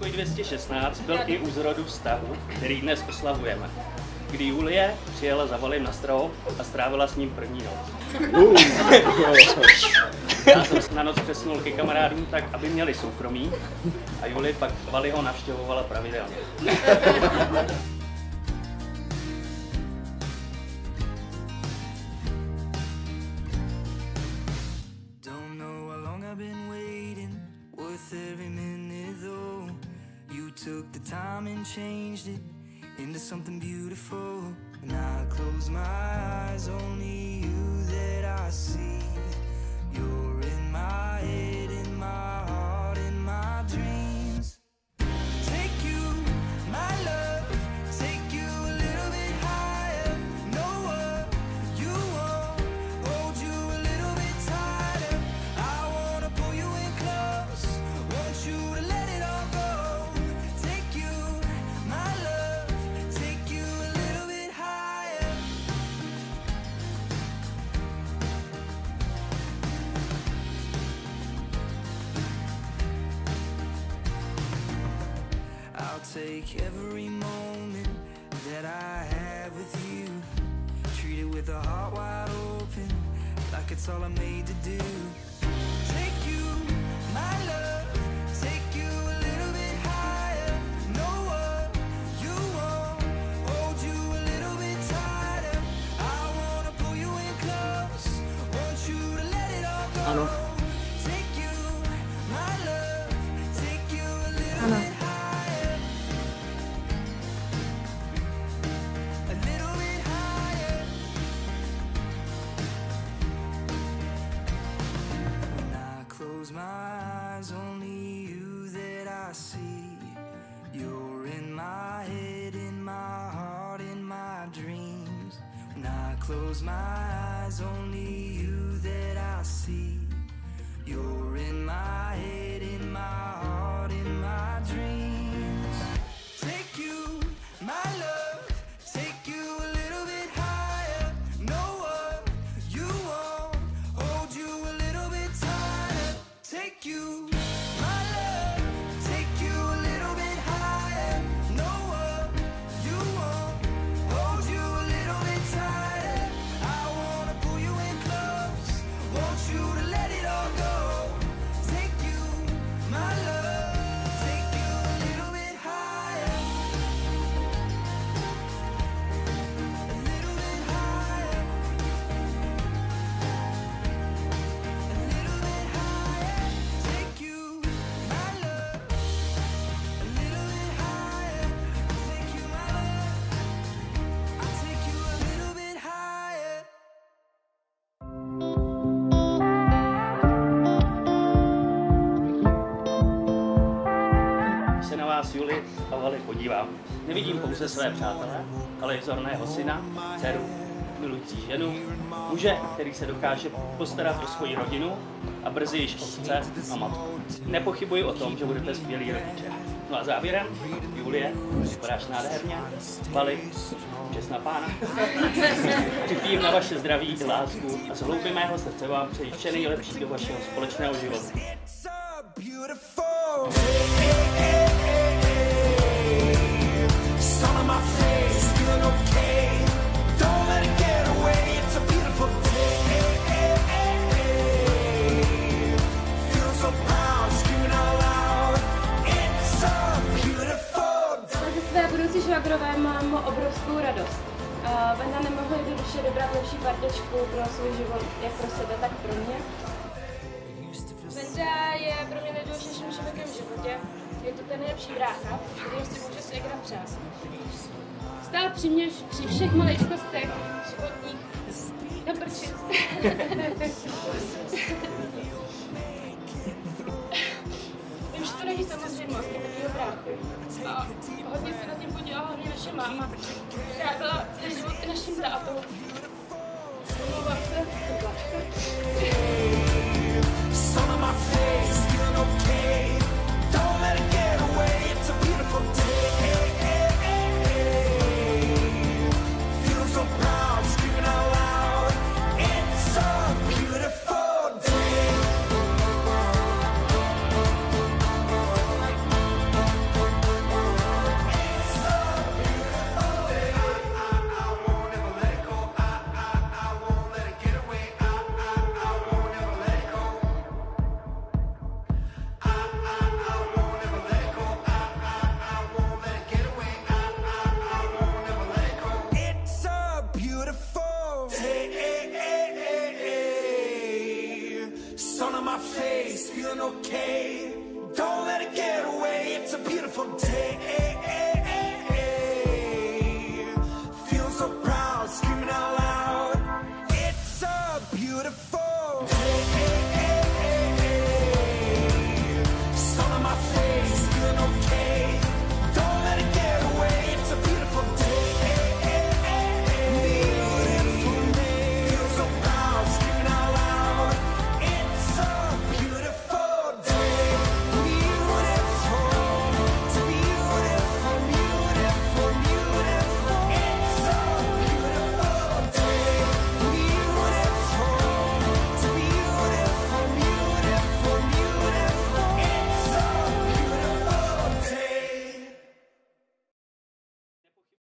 Pokoj 216 byl i u zrodu vztahu, který dnes oslavujeme, kdy Julie přijela za Valim na strop a strávila s ním první noc. Já jsem se na noc přesunul ke kamarádům tak, aby měli soukromí a Julie pak Valiho navštěvovala pravidelně. Took the time and changed it into something beautiful. And I close my eyes, only you that I see. You're in my head, in my heart, in my dreams. Take you, my love, take you a little bit higher. Know what you want, hold you a little bit tighter. I wanna pull you in close, want you to let it all go. Take every moment that I have with you, treat it with a heart wide open, like it's all I'm made to do. Take you, my love, take you a little bit higher. Know what you want, hold you a little bit tighter. I wanna pull you in close, want you to let it all go. Take you, my love, take you a little bit higher. Close my eyes, only you that I see. You're in my head, in my heart, in my dreams. When I close my eyes, only you that I see. You're in my head, in my heart, in my dreams. Take you, my love, take you a little bit higher. Know what you want, hold you a little bit tighter. Take you, my love, take you a little bit higher. Know what you want, hold you a little bit tighter. I wanna pull you in close, want you to let it all go. Take you, my love, take you a little bit higher. A little bit higher. A little bit higher. Take you, my love, a little bit higher. Take you, my love, I'll take you a little bit higher. Když se na vás, Juli a Vali, podívám, nevidím pouze své přátele, ale i vzorného syna, dceru, milující ženu, muže, který se dokáže postarat o svoji rodinu a brzy již otce a matku. Nepochybuji o tom, že budete skvělí rodiče. No a závěrem, Julie, vypadáš nádherně, Vali, čestná pána. Připijím na vaše zdraví i lásku a z hloubi mého srdce vám přeji vše nejlepší do vašeho společného života. Své budoucí švagrové mám obrovskou radost. Vanda nemohla jednoduše dobrat lepší partečku pro svůj život, jak pro sebe, tak pro mě. Vanda je pro mě nejdůležitějším člověkem v životě. Je to ten nejlepší brácha, který si může ségra přát. Stál při mě při všech maličkostech životních. Naprčit. Vím, že to není samozřejmost takového bráchy. A hodně se na tím podělala hlavně naše máma, která byla celý život i naším tátou. Omlouvám se, to plačka. sun on my face, feeling okay. Don't let it get away, it's a beautiful day.